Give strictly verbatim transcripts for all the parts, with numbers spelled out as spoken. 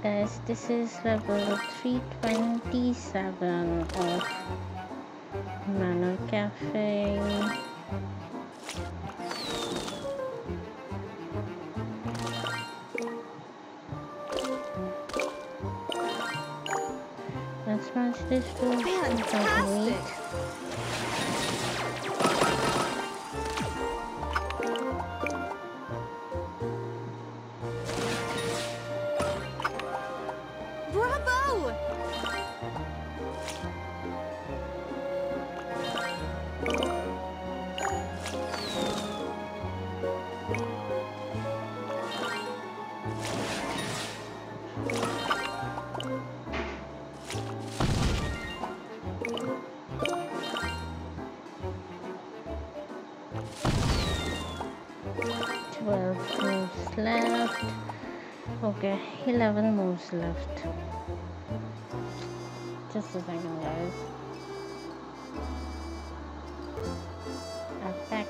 guys, this is level three twenty-seven of Manor Cafe. Let's smash this door. Fantastic! Bravo! twelve moves left. Okay, eleven moves left. Just a second, guys. Attack.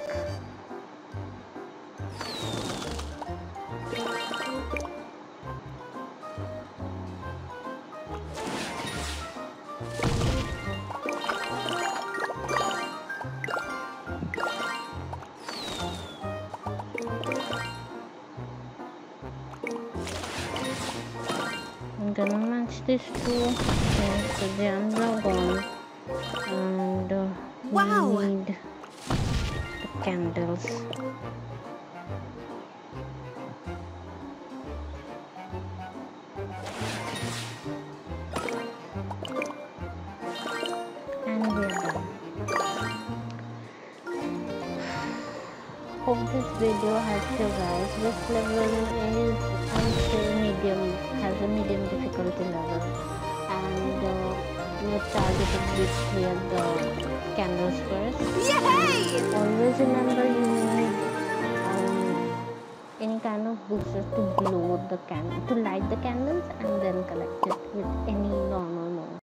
I'm gonna match this two since the gems are gone, and uh, Wow. we need the candles. And we're done. Hope this video helps you guys. This level is, I would say, medium, has a medium difficulty level, and uh, your target is to clear the candles first. Yay! Always remember you need um, any kind of boosters to blow the candle, to light the candles, and then collect it with any normal